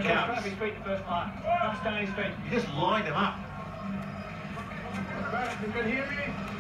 counts. His feet the first part. That's down his feet. You just line them up. You can hear me?